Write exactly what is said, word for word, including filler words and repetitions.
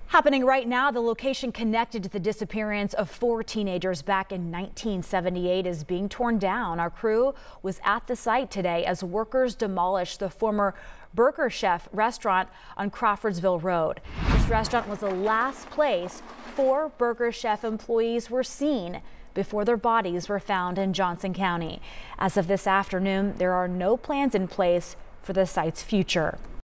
Happening right now, the location connected to the disappearance of four teenagers back in nineteen seventy-eight is being torn down. Our crew was at the site today as workers demolished the former Burger Chef restaurant on Crawfordsville Road. This restaurant was the last place four Burger Chef employees were seen before their bodies were found in Johnson County. As of this afternoon, there are no plans in place for the site's future.